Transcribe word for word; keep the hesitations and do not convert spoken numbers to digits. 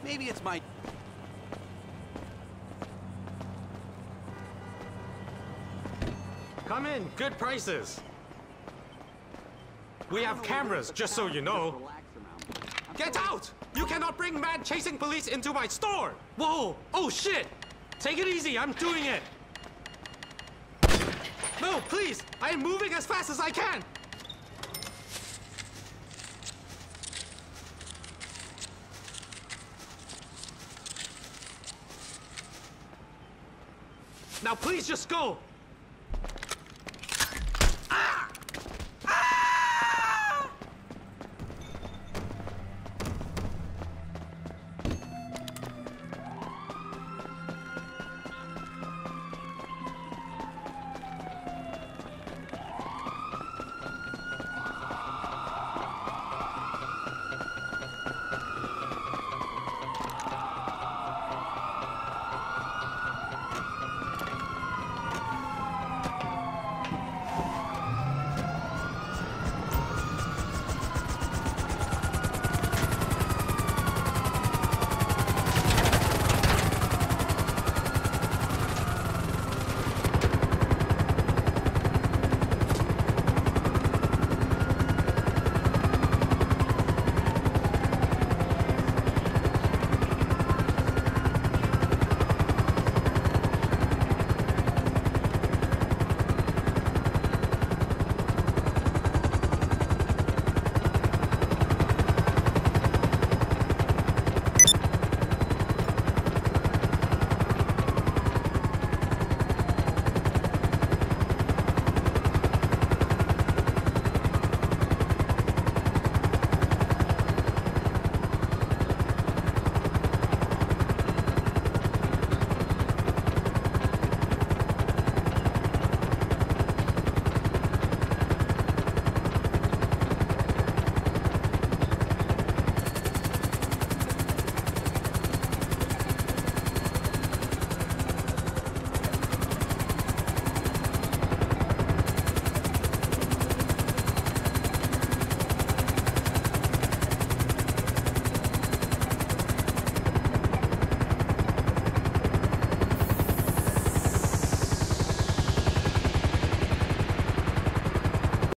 Maybe it's my... Come in, good prices. We have cameras, just so you know. Get out! You cannot bring man chasing police into my store! Whoa! Oh shit! Take it easy, I'm doing it! No, please! I am moving as fast as I can! Now please just go!